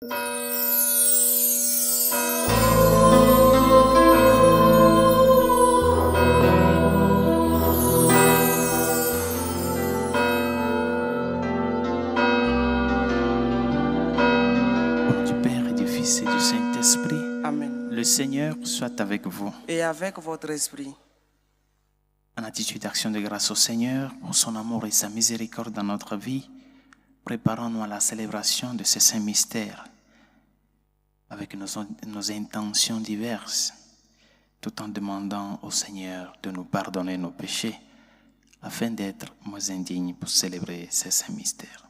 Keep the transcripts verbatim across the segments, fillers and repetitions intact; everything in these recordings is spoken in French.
Le Seigneur soit avec vous. Et avec votre esprit. En attitude d'action de grâce au Seigneur pour son amour et sa miséricorde dans notre vie, préparons-nous à la célébration de ces saints mystères avec nos, nos intentions diverses, tout en demandant au Seigneur de nous pardonner nos péchés afin d'être moins indignes pour célébrer ces saints mystères.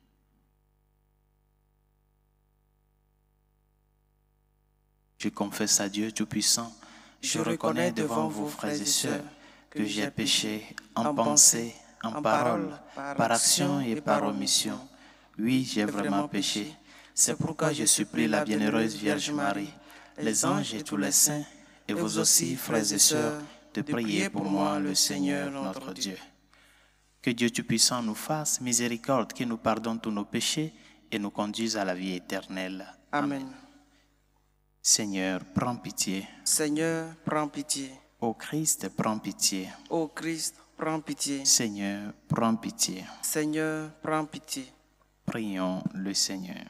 Je confesse à Dieu Tout-Puissant, je, je reconnais devant vous, frères et sœurs, que j'ai péché en pensée, en parole, par action et par omission. Oui, j'ai vraiment péché. C'est pourquoi je supplie la bienheureuse Vierge Marie, les anges et tous les saints, et vous aussi, frères et sœurs, de prier pour moi, le Seigneur notre Dieu. Que Dieu Tout-Puissant nous fasse miséricorde, qu'il nous pardonne tous nos péchés et nous conduise à la vie éternelle. Amen. Seigneur, prends pitié. Seigneur, prends pitié. Ô Christ, prends pitié. Ô Christ, prends pitié. Seigneur, prends pitié. Seigneur, prends pitié. Prions le Seigneur.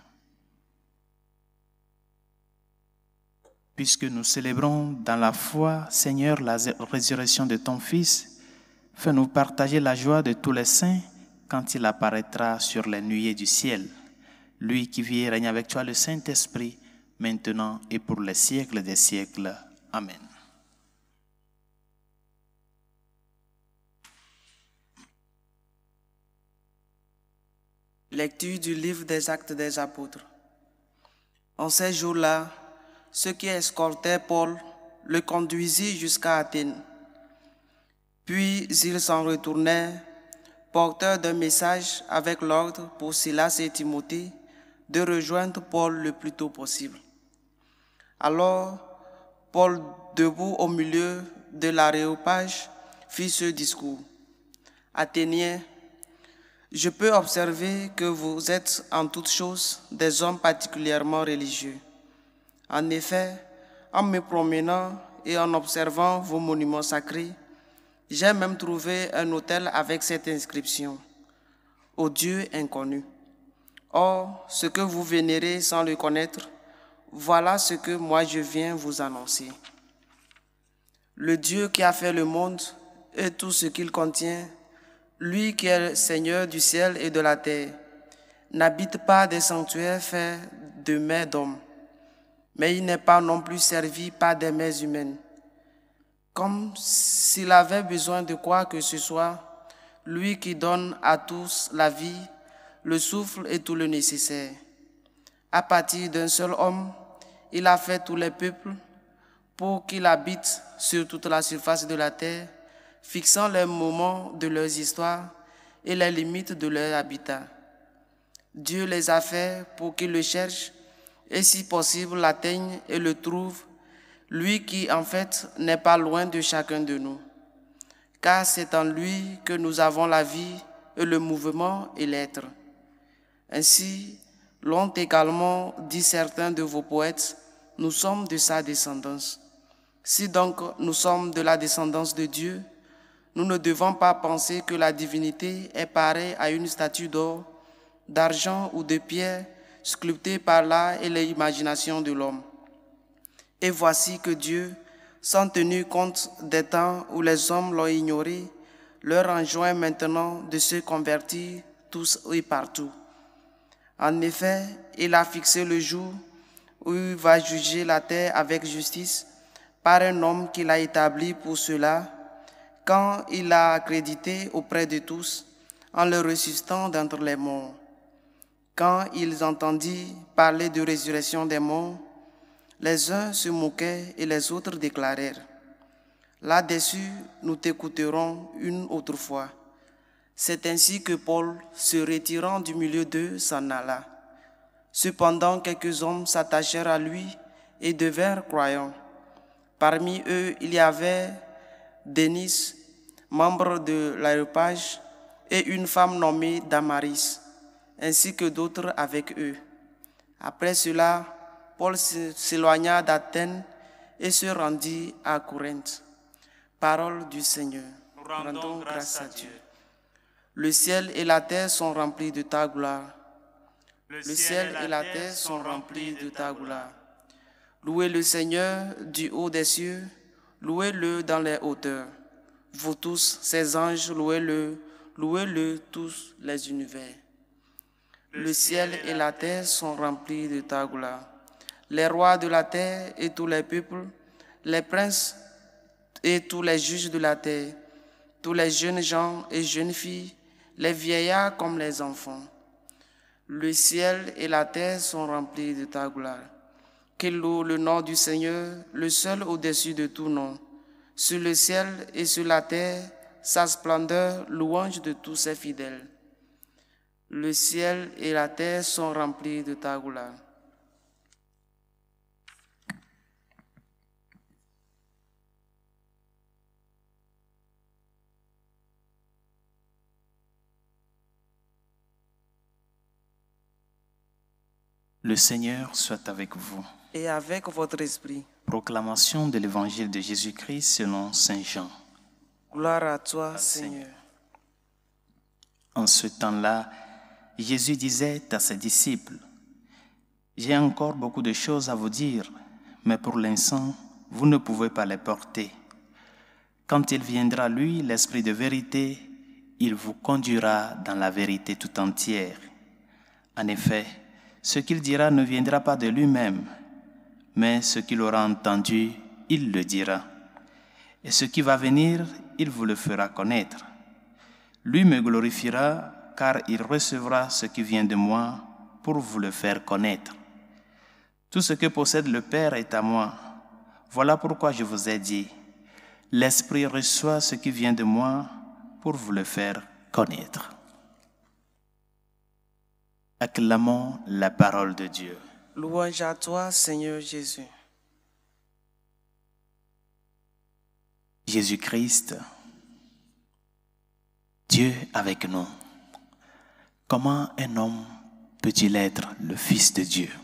Puisque nous célébrons dans la foi, Seigneur, la résurrection de ton Fils, fais-nous partager la joie de tous les saints quand il apparaîtra sur les nuées du ciel. Lui qui vit et règne avec toi, le Saint-Esprit, maintenant et pour les siècles des siècles. Amen. Lecture du livre des Actes des Apôtres. En ces jours-là, ceux qui escortaient Paul le conduisirent jusqu'à Athènes. Puis ils s'en retournèrent, porteurs d'un message avec l'ordre pour Silas et Timothée de rejoindre Paul le plus tôt possible. Alors, Paul, debout au milieu de l'aréopage, fit ce discours. Athéniens, je peux observer que vous êtes en toutes choses des hommes particulièrement religieux. En effet, en me promenant et en observant vos monuments sacrés, j'ai même trouvé un autel avec cette inscription « Au Dieu inconnu ». Or, ce que vous vénérez sans le connaître, voilà ce que moi je viens vous annoncer. Le Dieu qui a fait le monde et tout ce qu'il contient, lui qui est le Seigneur du ciel et de la terre, n'habite pas des sanctuaires faits de mains d'hommes, mais il n'est pas non plus servi par des mains humaines. Comme s'il avait besoin de quoi que ce soit, lui qui donne à tous la vie, le souffle et tout le nécessaire. À partir d'un seul homme, il a fait tous les peuples pour qu'ils habitent sur toute la surface de la terre, fixant les moments de leurs histoires et les limites de leur habitat. Dieu les a fait pour qu'ils le cherchent et si possible l'atteignent et le trouvent, lui qui en fait n'est pas loin de chacun de nous. Car c'est en lui que nous avons la vie et le mouvement et l'être. Ainsi, l'ont également dit certains de vos poètes, nous sommes de sa descendance. Si donc nous sommes de la descendance de Dieu, nous ne devons pas penser que la divinité est pareille à une statue d'or, d'argent ou de pierre sculptée par l'art et l'imagination de l'homme. Et voici que Dieu, sans tenir compte des temps où les hommes l'ont ignoré, leur enjoint maintenant de se convertir tous et partout. En effet, il a fixé le jour où il va juger la terre avec justice par un homme qu'il a établi pour cela, quand il l'a accrédité auprès de tous en le ressuscitant d'entre les morts. Quand ils entendirent parler de résurrection des morts, les uns se moquaient et les autres déclarèrent « Là-dessus, nous t'écouterons une autre fois. » C'est ainsi que Paul, se retirant du milieu d'eux, s'en alla. Cependant, quelques hommes s'attachèrent à lui et devinrent croyants. Parmi eux, il y avait Denis, membre de l'aréopage, et une femme nommée Damaris, ainsi que d'autres avec eux. Après cela, Paul s'éloigna d'Athènes et se rendit à Corinthe. Parole du Seigneur. Nous rendons grâce à Dieu. Le ciel et la terre sont remplis de ta gloire. Le Le ciel et la terre sont remplis de ta gloire. Louez le Seigneur du haut des cieux, louez-le dans les hauteurs. Vous tous, ses anges, louez-le, louez-le tous les univers. Le ciel et la terre sont remplis de ta gloire. Les rois de la terre et tous les peuples, les princes et tous les juges de la terre, tous les jeunes gens et jeunes filles, les vieillards comme les enfants. Le ciel et la terre sont remplis de ta gloire. Qu'il loue le nom du Seigneur, le seul au-dessus de tout nom. Sur le ciel et sur la terre, sa splendeur, louange de tous ses fidèles. Le ciel et la terre sont remplis de ta gloire. Le Seigneur soit avec vous. Et avec votre esprit. Proclamation de l'évangile de Jésus-Christ selon saint Jean. Gloire à toi, Seigneur. En ce temps-là, Jésus disait à ses disciples, « J'ai encore beaucoup de choses à vous dire, mais pour l'instant, vous ne pouvez pas les porter. Quand il viendra, lui, l'Esprit de vérité, il vous conduira dans la vérité tout entière. En effet, ce qu'il dira ne viendra pas de lui-même, mais ce qu'il aura entendu, il le dira. Et ce qui va venir, il vous le fera connaître. Lui me glorifiera, car il recevra ce qui vient de moi pour vous le faire connaître. Tout ce que possède le Père est à moi. Voilà pourquoi je vous ai dit, l'Esprit reçoit ce qui vient de moi pour vous le faire connaître. » Acclamons la parole de Dieu. Louange à toi, Seigneur Jésus. Jésus-Christ, Dieu avec nous. Comment un homme peut-il être le Fils de Dieu?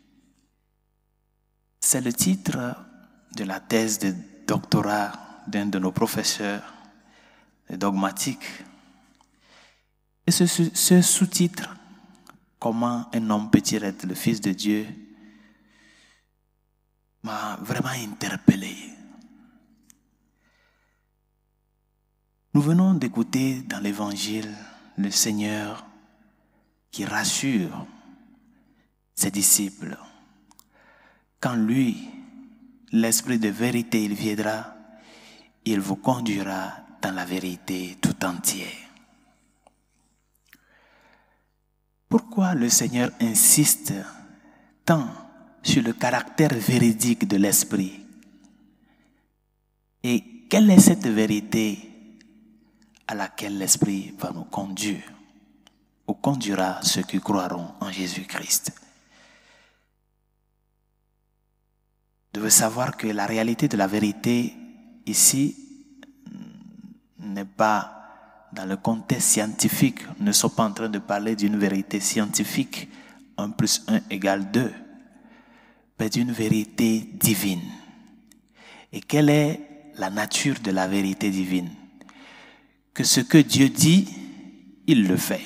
C'est le titre de la thèse de doctorat d'un de nos professeurs de dogmatique. Et ce, ce sous-titre, comment un homme peut-il être le Fils de Dieu, m'a vraiment interpellé. Nous venons d'écouter dans l'Évangile le Seigneur qui rassure ses disciples. Quand lui, l'Esprit de vérité, il viendra, il vous conduira dans la vérité tout entière. Pourquoi le Seigneur insiste tant sur le caractère véridique de l'Esprit? Et quelle est cette vérité à laquelle l'Esprit va nous conduire ou conduira ceux qui croiront en Jésus-Christ? Vous devez savoir que la réalité de la vérité ici n'est pas dans le contexte scientifique. Nous ne sommes pas en train de parler d'une vérité scientifique, un plus un égale deux, mais d'une vérité divine. Et quelle est la nature de la vérité divine? Que ce que Dieu dit, il le fait.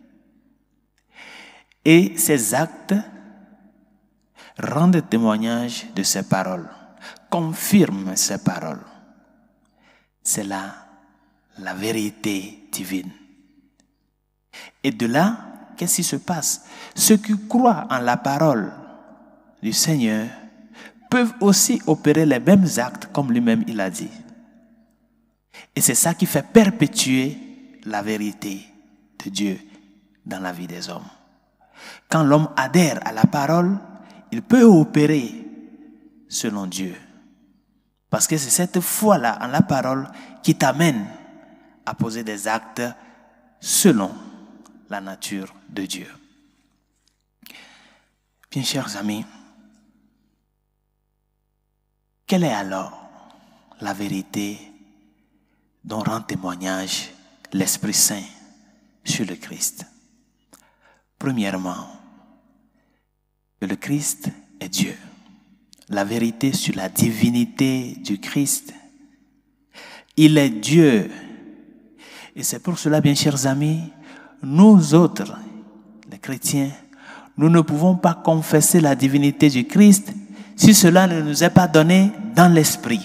Et ses actes rendent témoignage de ses paroles, confirment ses paroles. C'est là la vérité divine. Et de là, qu'est-ce qui se passe? Ceux qui croient en la parole du Seigneur peuvent aussi opérer les mêmes actes comme lui-même il a dit. Et c'est ça qui fait perpétuer la vérité de Dieu dans la vie des hommes. Quand l'homme adhère à la parole, il peut opérer selon Dieu. Parce que c'est cette foi-là en la parole qui t'amène à poser des actes selon la nature de Dieu. Bien, chers amis, quelle est alors la vérité dont rend témoignage l'Esprit Saint sur le Christ? Premièrement, que le Christ est Dieu. La vérité sur la divinité du Christ. Il est Dieu. Et c'est pour cela, bien chers amis, nous autres, les chrétiens, nous ne pouvons pas confesser la divinité du Christ si cela ne nous est pas donné dans l'esprit.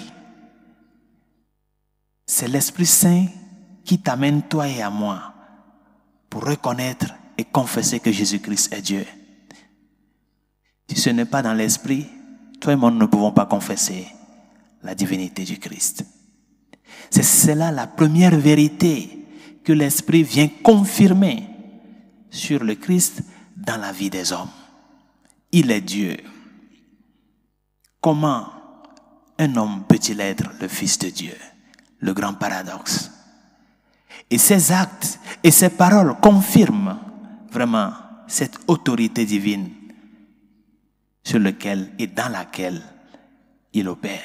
C'est l'Esprit Saint qui t'amène, toi et à moi, pour reconnaître et confesser que Jésus-Christ est Dieu. Si ce n'est pas dans l'esprit, toi et moi nous ne pouvons pas confesser la divinité du Christ. C'est cela la première vérité que l'Esprit vient confirmer sur le Christ dans la vie des hommes. Il est Dieu. Comment un homme peut-il être le Fils de Dieu? Le grand paradoxe. Et ses actes et ses paroles confirment vraiment cette autorité divine sur laquelle et dans laquelle il opère.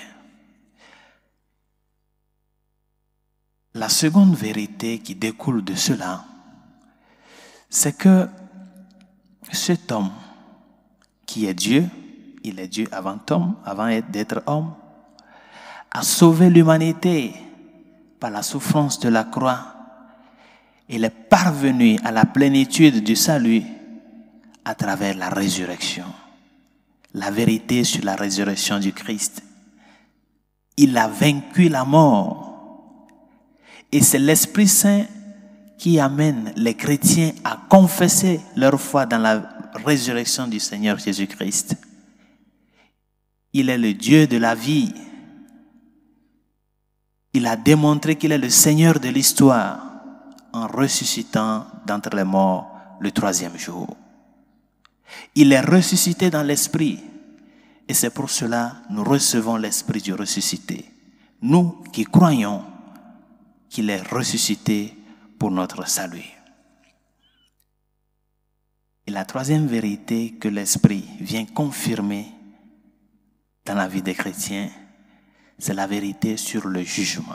La seconde vérité qui découle de cela, c'est que cet homme qui est Dieu, il est Dieu avant homme, avant d'être homme, a sauvé l'humanité par la souffrance de la croix. Il est parvenu à la plénitude du salut à travers la résurrection. La vérité sur la résurrection du Christ. Il a vaincu la mort. Et c'est l'Esprit Saint qui amène les chrétiens à confesser leur foi dans la résurrection du Seigneur Jésus-Christ. Il est le Dieu de la vie. Il a démontré qu'il est le Seigneur de l'histoire en ressuscitant d'entre les morts le troisième jour. Il est ressuscité dans l'esprit et c'est pour cela que nous recevons l'esprit du ressuscité. Nous qui croyons qu'il est ressuscité pour notre salut. Et la troisième vérité que l'esprit vient confirmer dans la vie des chrétiens, c'est la vérité sur le jugement.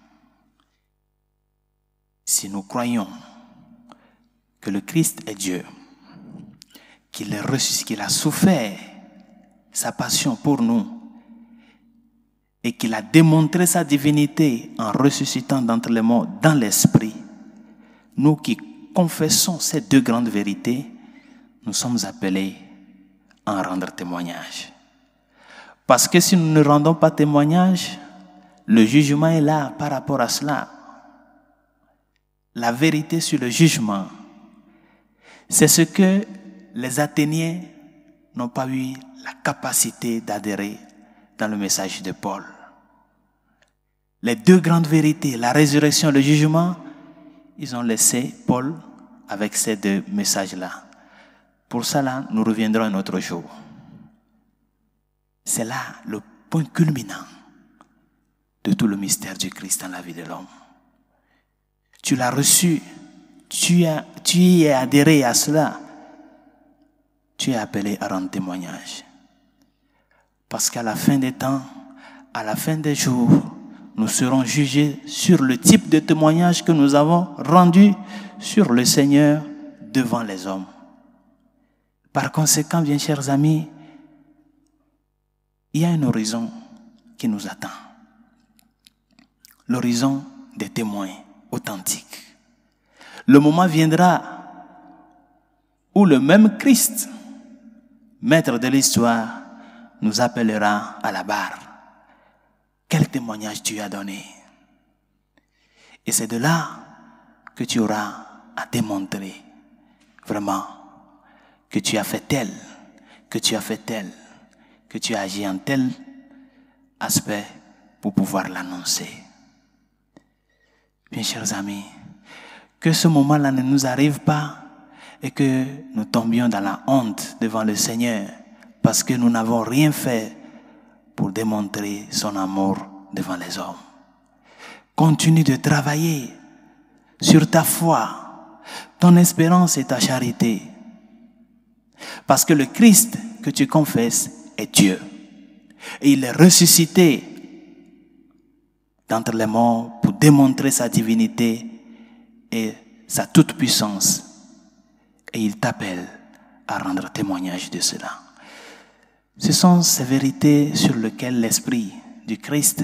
Si nous croyons que le Christ est Dieu, qu'il est ressuscité, qu'il a souffert sa passion pour nous et qu'il a démontré sa divinité en ressuscitant d'entre les morts dans l'esprit, nous qui confessons ces deux grandes vérités, nous sommes appelés à en rendre témoignage. Parce que si nous ne rendons pas témoignage, le jugement est là par rapport à cela. La vérité sur le jugement, c'est ce que les Athéniens n'ont pas eu la capacité d'adhérer dans le message de Paul. Les deux grandes vérités, la résurrection et le jugement, ils ont laissé Paul avec ces deux messages-là. Pour cela, nous reviendrons un autre jour. C'est là le point culminant de tout le mystère du Christ dans la vie de l'homme. Tu l'as reçu, tu, as, tu y es adhéré à cela, tu es appelé à rendre témoignage. Parce qu'à la fin des temps, à la fin des jours, nous serons jugés sur le type de témoignage que nous avons rendu sur le Seigneur devant les hommes. Par conséquent, bien chers amis, il y a un horizon qui nous attend. L'horizon des témoins authentiques. Le moment viendra où le même Christ, maître de l'histoire, nous appellera à la barre. Quel témoignage tu as donné? Et c'est de là que tu auras à démontrer vraiment que tu as fait tel, que tu as fait tel, que tu as agi en tel aspect pour pouvoir l'annoncer. Bien chers amis, que ce moment-là ne nous arrive pas et que nous tombions dans la honte devant le Seigneur parce que nous n'avons rien fait pour démontrer son amour devant les hommes. Continue de travailler sur ta foi, ton espérance et ta charité. Parce que le Christ que tu confesses est Dieu. Et il est ressuscité d'entre les morts pour démontrer sa divinité et sa toute-puissance. Et il t'appelle à rendre témoignage de cela. Ce sont ces vérités sur lesquelles l'Esprit du Christ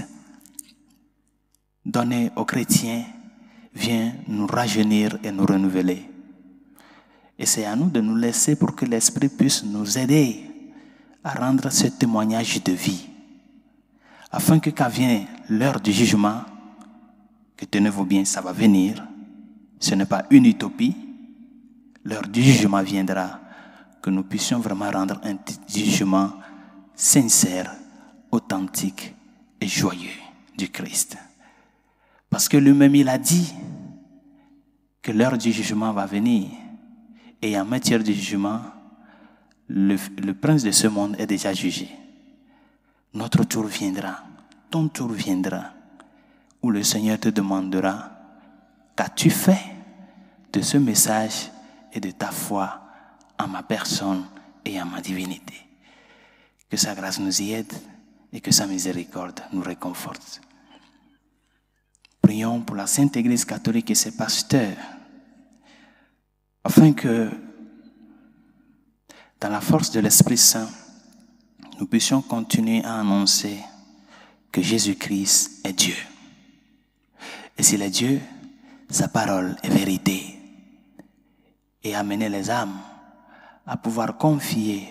donné aux chrétiens vient nous rajeunir et nous renouveler. Et c'est à nous de nous laisser pour que l'Esprit puisse nous aider à rendre ce témoignage de vie, afin que quand vient l'heure du jugement, que tenez-vous bien, ça va venir, ce n'est pas une utopie, l'heure du jugement viendra, que nous puissions vraiment rendre un jugement sincère, authentique et joyeux du Christ. Parce que lui-même, il a dit que l'heure du jugement va venir. Et en matière de jugement, le, le prince de ce monde est déjà jugé. Notre tour viendra, ton tour viendra, où le Seigneur te demandera, qu'as-tu fait de ce message et de ta foi en ma personne et en ma divinité? Que sa grâce nous y aide et que sa miséricorde nous réconforte. Prions pour la Sainte Église catholique et ses pasteurs, afin que, dans la force de l'Esprit Saint, nous puissions continuer à annoncer que Jésus-Christ est Dieu. Et s'il est Dieu, sa parole est vérité. Et amener les âmes à pouvoir confier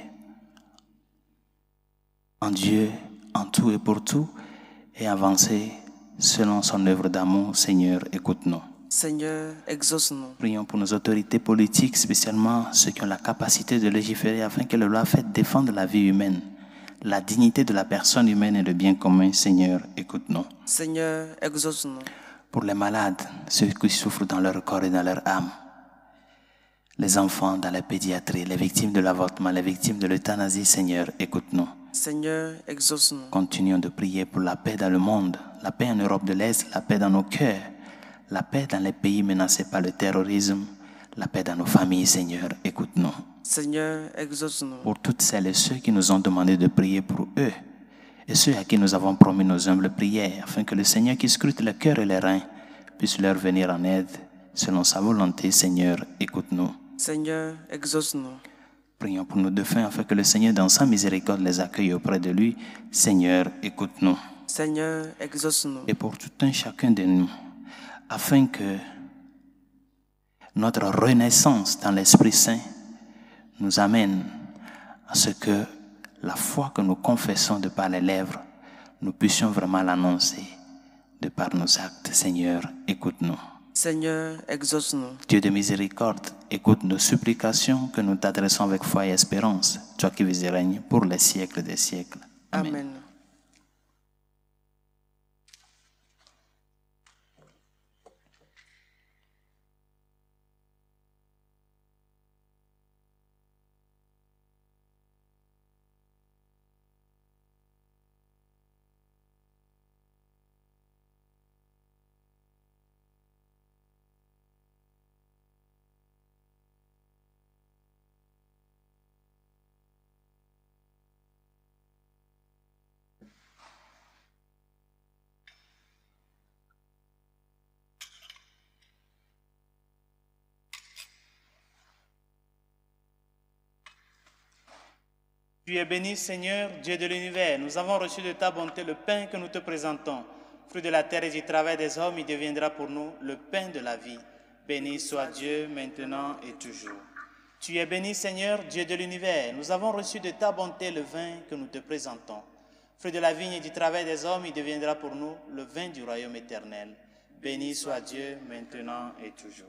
en Dieu, en tout et pour tout, et avancer selon son œuvre d'amour. Seigneur, écoute-nous. Seigneur, exauce-nous. Prions pour nos autorités politiques, spécialement ceux qui ont la capacité de légiférer, afin que les lois faites défendent la vie humaine, la dignité de la personne humaine et le bien commun. Seigneur, écoute-nous. Seigneur, exauce-nous. Pour les malades, ceux qui souffrent dans leur corps et dans leur âme, les enfants dans la pédiatrie, les victimes de l'avortement, les victimes de l'euthanasie, Seigneur, écoute-nous. Seigneur, exauce-nous. Continuons de prier pour la paix dans le monde, la paix en Europe de l'Est, la paix dans nos cœurs, la paix dans les pays menacés par le terrorisme, la paix dans nos familles, Seigneur, écoute-nous. Seigneur, exauce-nous. Pour toutes celles et ceux qui nous ont demandé de prier pour eux, et ceux à qui nous avons promis nos humbles prières, afin que le Seigneur qui scrute le cœur et les reins puisse leur venir en aide, selon sa volonté, Seigneur, écoute-nous. Seigneur, exauce-nous. Prions pour nos défunts, afin que le Seigneur, dans sa miséricorde, les accueille auprès de lui. Seigneur, écoute-nous. Seigneur, exauce-nous. Et pour tout un chacun de nous, afin que notre renaissance dans l'Esprit Saint nous amène à ce que la foi que nous confessons de par les lèvres, nous puissions vraiment l'annoncer de par nos actes. Seigneur, écoute-nous. Seigneur, exauce-nous. Dieu de miséricorde, écoute nos supplications que nous t'adressons avec foi et espérance, toi qui vis et règnes pour les siècles des siècles. Amen. Amen. Tu es béni, Seigneur, Dieu de l'univers. Nous avons reçu de ta bonté le pain que nous te présentons. Fruit de la terre et du travail des hommes, il deviendra pour nous le pain de la vie. Béni soit Dieu, maintenant et toujours. Tu es béni, Seigneur, Dieu de l'univers. Nous avons reçu de ta bonté le vin que nous te présentons. Fruit de la vigne et du travail des hommes, il deviendra pour nous le vin du royaume éternel. Béni soit Dieu, maintenant et toujours.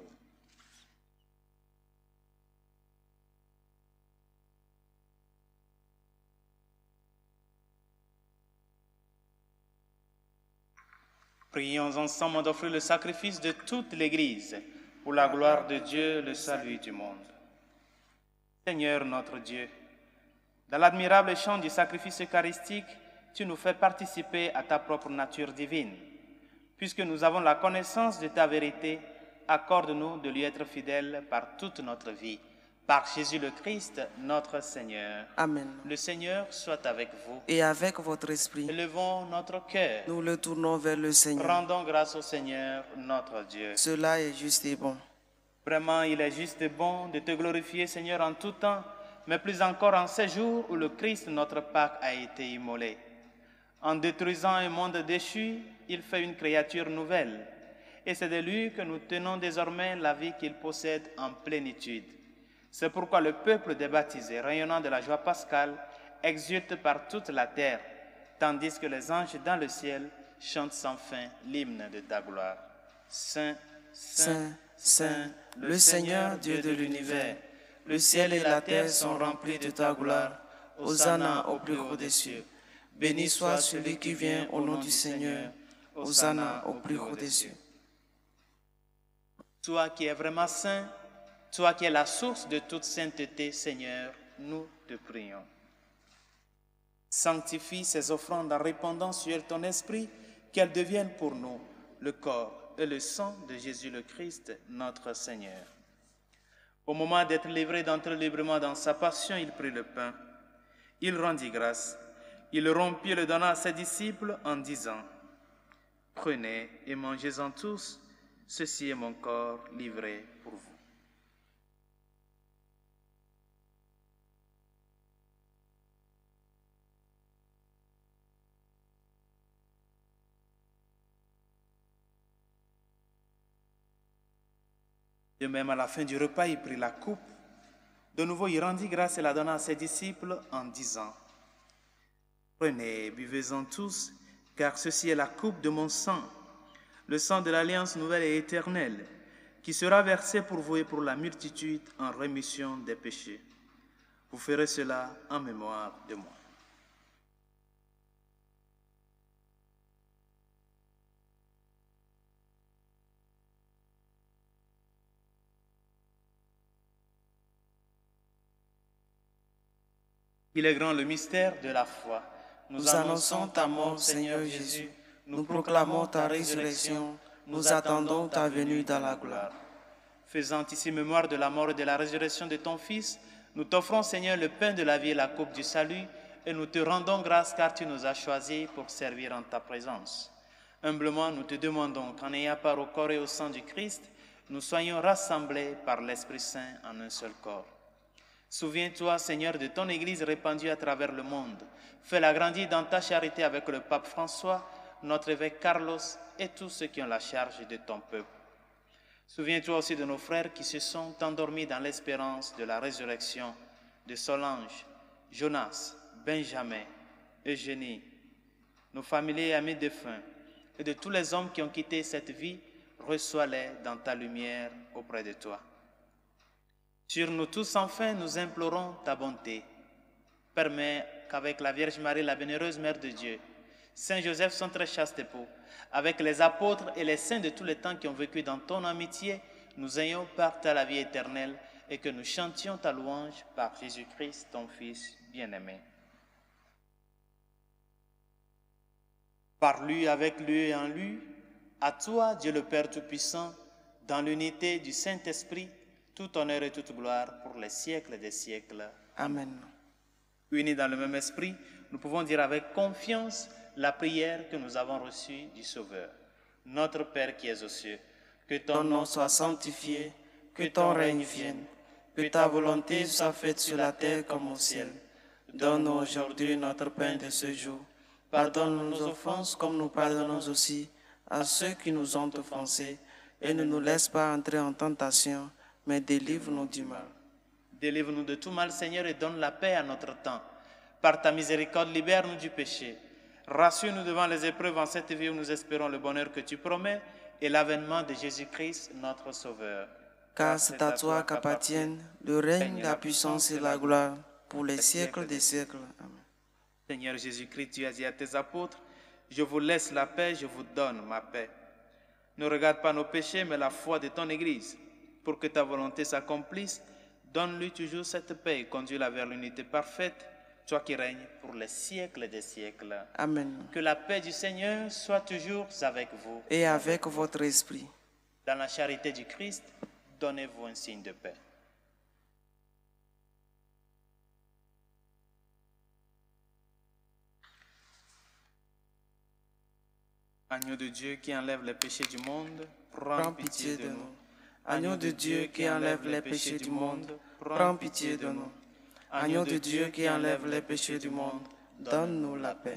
Prions ensemble d'offrir le sacrifice de toute l'Église pour la gloire de Dieu, le salut du monde. Seigneur notre Dieu, dans l'admirable chant du sacrifice eucharistique, tu nous fais participer à ta propre nature divine. Puisque nous avons la connaissance de ta vérité, accorde-nous de lui être fidèles par toute notre vie. Par Jésus le Christ, notre Seigneur. Amen. Le Seigneur soit avec vous. Et avec votre esprit, Élevons notre cœur. nous le tournons vers le Seigneur. Rendons grâce au Seigneur, notre Dieu. Cela est juste et bon. Vraiment, il est juste et bon de te glorifier, Seigneur, en tout temps, mais plus encore en ces jours où le Christ, notre Pâque, a été immolé. En détruisant un monde déchu, il fait une créature nouvelle. Et c'est de lui que nous tenons désormais la vie qu'il possède en plénitude. C'est pourquoi le peuple des baptisés, rayonnant de la joie pascale, exulte par toute la terre, tandis que les anges dans le ciel chantent sans fin l'hymne de ta gloire. Saint, Saint, Saint, le Seigneur Dieu de l'univers, le ciel et la terre sont remplis de ta gloire. Hosanna au plus haut des cieux. Béni soit celui qui vient au nom du Seigneur. Hosanna au plus haut des cieux. Toi qui es vraiment saint, toi qui es la source de toute sainteté, Seigneur, nous te prions. Sanctifie ces offrandes en répandant sur elles ton esprit, qu'elles deviennent pour nous le corps et le sang de Jésus le Christ, notre Seigneur. Au moment d'être livré d'entrer librement dans sa passion, il prit le pain. Il rendit grâce. Il le rompit et le donna à ses disciples en disant, « Prenez et mangez-en tous, ceci est mon corps livré pour vous. » De même, à la fin du repas, il prit la coupe. De nouveau, il rendit grâce et la donna à ses disciples en disant, « Prenez et buvez-en tous, car ceci est la coupe de mon sang, le sang de l'alliance nouvelle et éternelle, qui sera versé pour vous et pour la multitude en rémission des péchés. Vous ferez cela en mémoire de moi. » Il est grand le mystère de la foi. Nous, nous annonçons ta mort, Seigneur Jésus. Nous proclamons ta résurrection. Nous attendons ta venue dans la gloire. Faisant ici mémoire de la mort et de la résurrection de ton Fils, nous t'offrons, Seigneur, le pain de la vie et la coupe du salut, et nous te rendons grâce car tu nous as choisis pour servir en ta présence. Humblement, nous te demandons qu'en ayant part au corps et au sang du Christ, nous soyons rassemblés par l'Esprit Saint en un seul corps. Souviens-toi, Seigneur, de ton Église répandue à travers le monde. Fais-la grandir dans ta charité avec le pape François, notre évêque Carlos et tous ceux qui ont la charge de ton peuple. Souviens-toi aussi de nos frères qui se sont endormis dans l'espérance de la résurrection, de Solange, Jonas, Benjamin, Eugénie, nos familiers et amis défunts, et de tous les hommes qui ont quitté cette vie, reçois-les dans ta lumière auprès de toi. Sur nous tous, enfin, nous implorons ta bonté. Permets qu'avec la Vierge Marie, la bienheureuse Mère de Dieu, Saint Joseph, son très chaste époux, avec les apôtres et les saints de tous les temps qui ont vécu dans ton amitié, nous ayons part à la vie éternelle et que nous chantions ta louange par Jésus-Christ, ton Fils bien-aimé. Par lui, avec lui et en lui, à toi, Dieu le Père Tout-Puissant, dans l'unité du Saint-Esprit, tout honneur et toute gloire pour les siècles des siècles. Amen. Unis dans le même esprit, nous pouvons dire avec confiance la prière que nous avons reçue du Sauveur. Notre Père qui es aux cieux, que ton, ton nom soit sanctifié, que ton règne vienne, que ta volonté soit faite sur la terre comme au ciel. Donne-nous aujourd'hui notre pain de ce jour. Pardonne-nous nos offenses comme nous pardonnons aussi à ceux qui nous ont offensés, et ne nous laisse pas entrer en tentation, mais délivre-nous du mal. Délivre-nous de tout mal, Seigneur, et donne la paix à notre temps. Par ta miséricorde, libère-nous du péché. Rassure-nous devant les épreuves en cette vie où nous espérons le bonheur que tu promets et l'avènement de Jésus-Christ, notre Sauveur. Car c'est à toi qu'appartiennent le règne, la puissance et la gloire pour les siècles des siècles. Amen. Seigneur Jésus-Christ, tu as dit à tes apôtres, « Je vous laisse la paix, je vous donne ma paix. » Ne regarde pas nos péchés, mais la foi de ton Église. Pour que ta volonté s'accomplisse, donne-lui toujours cette paix et conduis-la vers l'unité parfaite, toi qui règnes pour les siècles des siècles. Amen. Que la paix du Seigneur soit toujours avec vous. Et avec votre esprit. Dans la charité du Christ, donnez-vous un signe de paix. Agneau de Dieu qui enlève les péchés du monde, prends, prends pitié de nous. nous. Agneau de Dieu qui enlève les péchés du monde, prends pitié de nous. Agneau de Dieu qui enlève les péchés du monde, donne-nous la paix.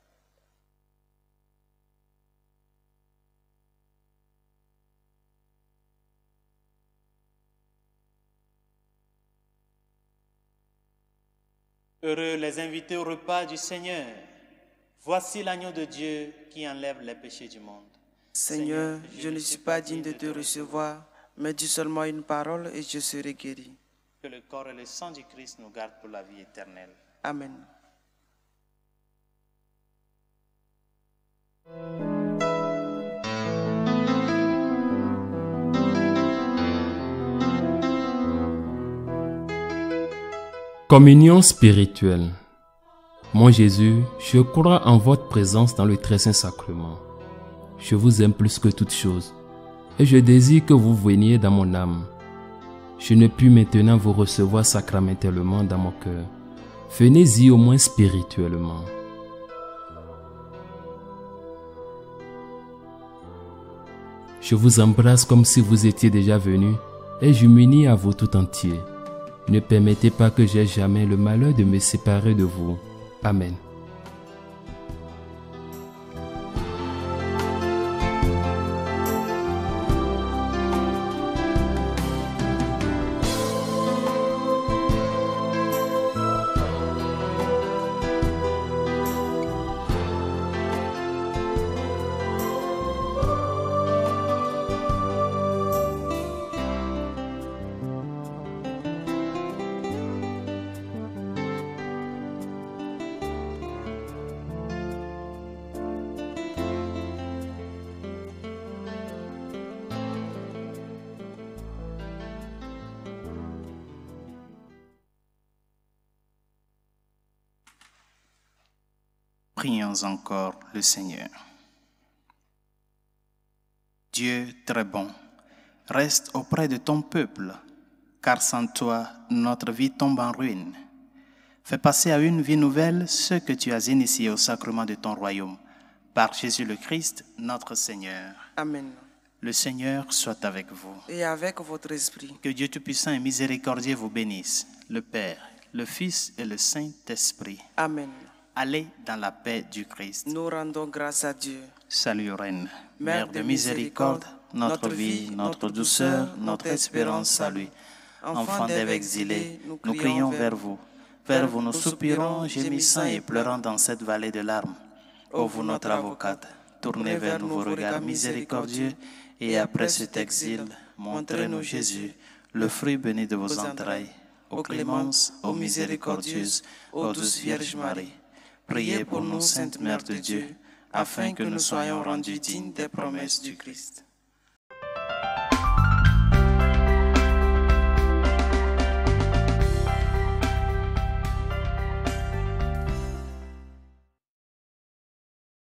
Heureux les invités au repas du Seigneur. Voici l'agneau de Dieu qui enlève les péchés du monde. Seigneur, je ne suis pas digne de te recevoir, mais dis seulement une parole et je serai guéri. Que le corps et le sang du Christ nous gardent pour la vie éternelle. Amen. Communion spirituelle. Mon Jésus, je crois en votre présence dans le très saint sacrement. Je vous aime plus que toute chose, et je désire que vous veniez dans mon âme. Je ne puis maintenant vous recevoir sacramentellement dans mon cœur. Venez-y au moins spirituellement. Je vous embrasse comme si vous étiez déjà venu, et je m'unis à vous tout entier. Ne permettez pas que j'aie jamais le malheur de me séparer de vous. Amen. Prions encore le Seigneur. Dieu très bon, reste auprès de ton peuple, car sans toi, notre vie tombe en ruine. Fais passer à une vie nouvelle ce que tu as initié au sacrement de ton royaume, par Jésus le Christ, notre Seigneur. Amen. Le Seigneur soit avec vous. Et avec votre esprit. Que Dieu Tout-Puissant et Miséricordieux vous bénisse, le Père, le Fils et le Saint-Esprit. Amen. Allez dans la paix du Christ. Nous rendons grâce à Dieu. Salut Reine, Mère Mère de miséricorde, notre vie, notre douceur, notre espérance à lui. Enfants d'Ève exilés, nous crions vers vous. Vers vous nous soupirons, gémissant et pleurant dans cette vallée de larmes. Ô vous notre avocate, tournez vers nous vos regards miséricordieux, et après cet exil, montrez-nous Jésus, le fruit béni de vos entrailles. Ô clémence, ô miséricordieuse, ô douce Vierge Marie, priez pour nous, Sainte Mère de Dieu, afin que nous soyons rendus dignes des promesses du Christ.